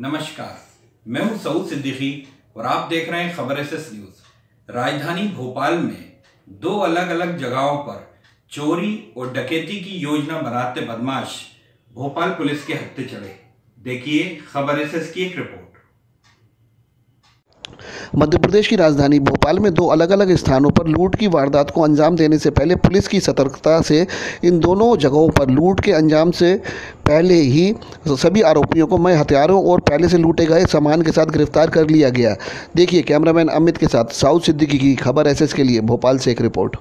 नमस्कार, मैं हूं सऊद सिद्दीकी और आप देख रहे हैं खबर एसएस न्यूज। राजधानी भोपाल में दो अलग अलग जगहों पर चोरी और डकैती की योजना बनाते बदमाश भोपाल पुलिस के हत्थे चढ़े। देखिए खबर एसएस की एक रिपोर्ट। मध्य प्रदेश की राजधानी भोपाल में दो अलग अलग स्थानों पर लूट की वारदात को अंजाम देने से पहले पुलिस की सतर्कता से इन दोनों जगहों पर लूट के अंजाम से पहले ही सभी आरोपियों को नए हथियारों और पहले से लूटे गए सामान के साथ गिरफ्तार कर लिया गया। देखिए कैमरामैन अमित के साथ सऊद सिद्दीकी की खबर एसएस के लिए भोपाल से एक रिपोर्ट।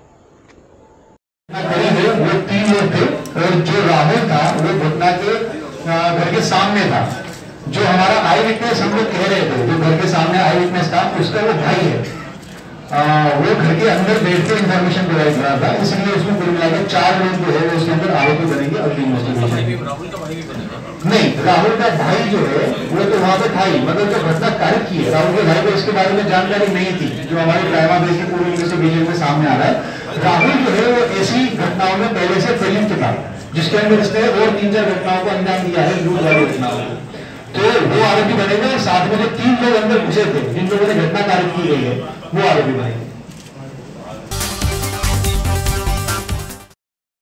जो राहुल था वो घटना के घर के सामने था। जो हमारा आई विटनेस हम लोग कह रहे थे, जो घर के सामने आई विटनेस था, उसका वो भाई है। वो घर के अंदर बैठ के इंफॉर्मेशन प्रोवाइड कर रहा था, इसलिए उसमें कुल मिलाकर 4 लोग जो है वो उसके अंदर आरोपी बनेंगे। अगली इन्वेस्टिगेशन राहुल का भाई भी बनेगा? नहीं, राहुल का भाई जो है वो तो वहां पे था ही, मतलब जो घटना कारित की है राहुल के भाई को इसके बारे में जानकारी नहीं थी, जो हमारी प्राइमा बेस की पूरी इन्वेस्टिगेशन में सामने आ रहा है। राहुल जो है वो ऐसी घटनाओं में पहले से प्रयुक्त था, जिसके अंदर इसने और 3-4 घटनाओं को अंजाम दिया है, लूट वाली घटनाओं को। तो वो आरोपी बनेगा और साथ में जो 3 लोग अंदर घुसे थे, जिन लोगों ने घटना कारित की गई है, वो आरोपी बनेंगे।